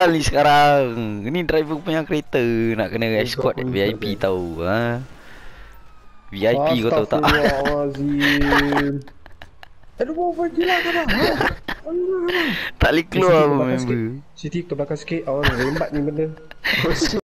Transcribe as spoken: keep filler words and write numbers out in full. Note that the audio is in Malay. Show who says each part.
Speaker 1: ni sekarang. Ni driver punya kereta nak kena escort V I P tahu ha. V I P kau tahu tak?
Speaker 2: Astagfirullahalazim. Aduh, bawa gila kau dah.
Speaker 1: Tak boleh keluar pun member.
Speaker 2: Siti ke belakang sikit. Oh, rembat ni benda.